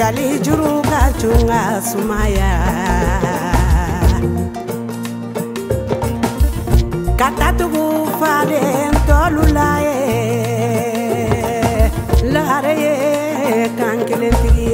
jali juru ka chunga sumaya katatugu fade tolulaye lare kankelentiye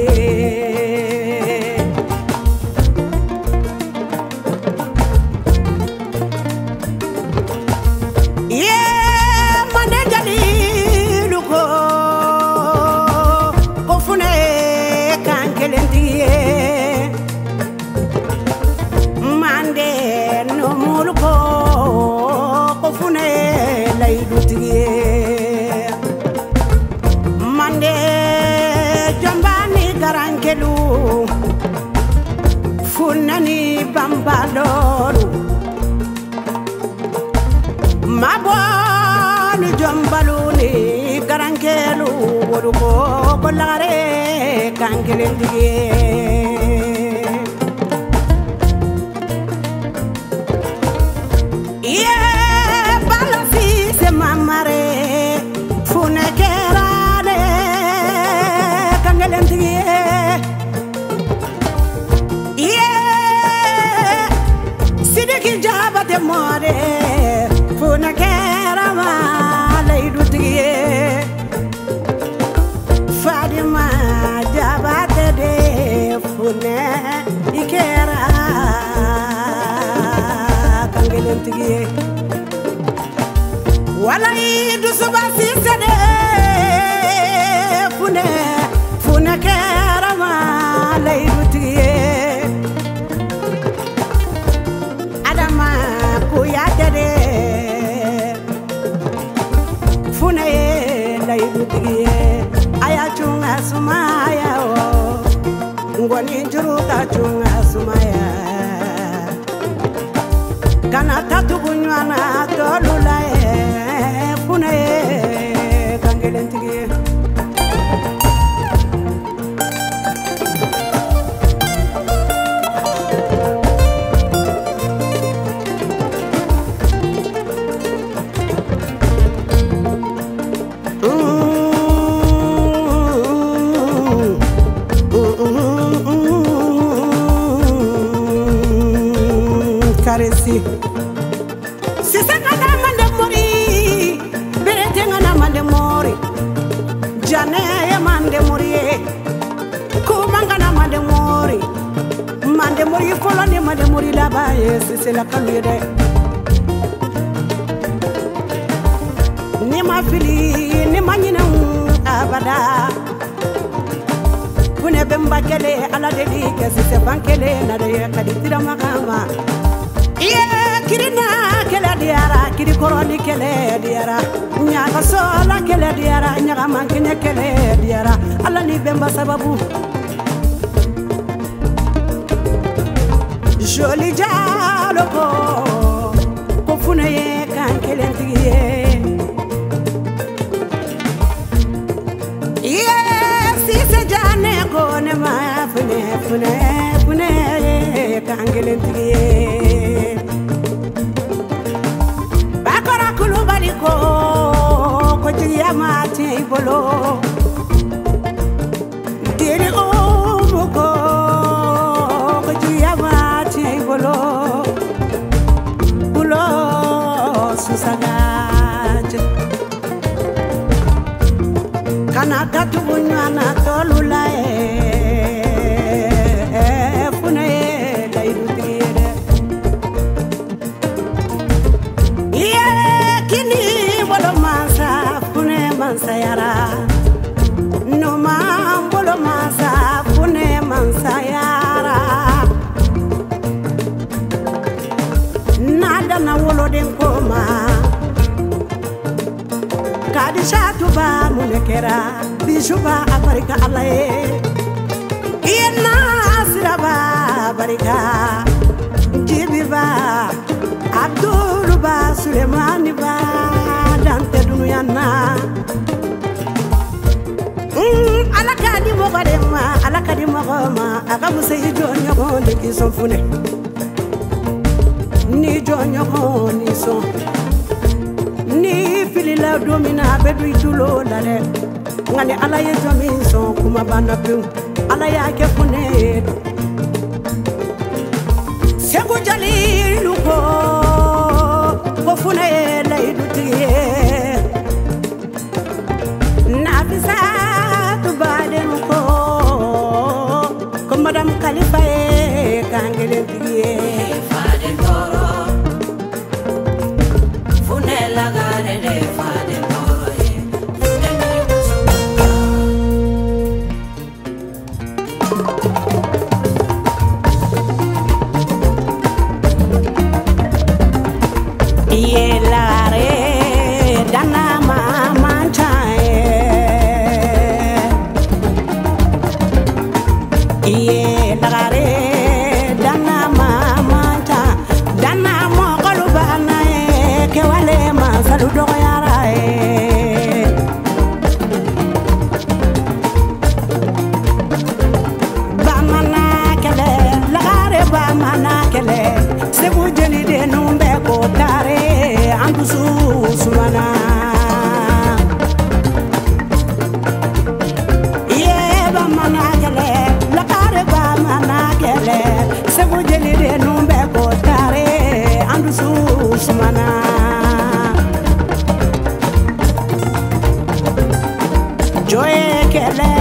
funani bambalolu maboni jombaluni garankelu woduko kolare kankelendiye ye balasi se mamare funekerale kankelendiye de more funa kerama leidutiye Fadima jabate de fune ikera kangelentiye wala idu subasi sade fune kerama leidutiye ayachunga sumaya ngoni juru kachunga sumaya kana tatu kunywana tolula fune kangelentiye si sangana mande mori berete ngana mande mori jane ya mande mori kumangana mande mori folo ni mande mori la baye si la kalide ni ma fili ni manyina abada kune bemba kele ala dedi ke se bankele na de kaditira makama kirina kele diara kiri koroni kele diara nyaga sola kele diara nyaga mankine kele diara alla ni bemba sababu joli jalo ko fune kan kele ndiye si se jane ko ne ma fune kan kele ndiye ko jiyama te bolo diri umuko ko jiyama te bolo bulo susagaje kana tatu bunyana tolula fune dairutire kini bolo masa fune mansayara no ma bolo masa fune mansayara nada na wolo den koma kadi shatu ba munekera bishuba aparika alaye ina siraba barika jibiba Abdul ba Sulemani ba dante dunuyana alakadi mogoma akamusa ijonyo konde kisonfune ni jonyo koni so ni filila domina bedu itulo dale ngani ala ye jomi so kuma bana pe ala ya ke fune segu jalilu ko fune lay dutiye nafisa tu baden ko madame Khalifa kangele tiye Fade Toro fune lagare de Fade Toro fune ni musumaka iye lare dana mama chae iye lare dana mama cha dana mo kolubana ke wale ma saludo yara bamana kele lare bamana kele segu jeli de numbe ko tare andusu sumana ye bamana kele lare bamana kele segu jeli de numbe ko tare andusu sumana joye kele